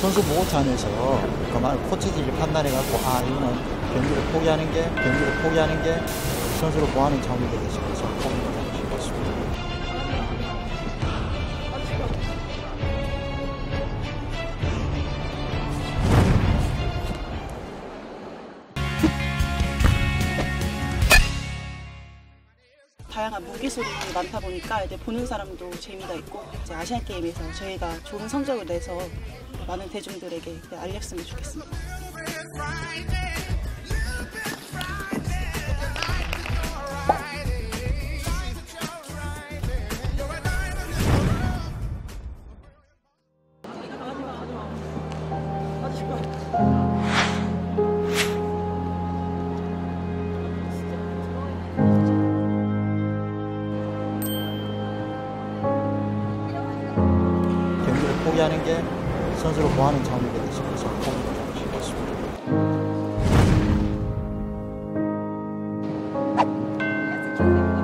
선수 보호차원에서 그만 코치들이 판단해갖고 이거는 경기를 포기하는 게 선수를 보호하는 차원이 되겠죠. 그래서 포기를 하고 있습니다. 다양한 무기술이 많다 보니까 이제 보는 사람도 재미가 있고 이제 아시안 게임에서 저희가 좋은 성적을 내서 많은 대중들에게 알렸으면 좋겠습니다. 포기하는 게 선수를 보호하는 차원이 되겠죠. 그래서 포기를 하고 있습니다.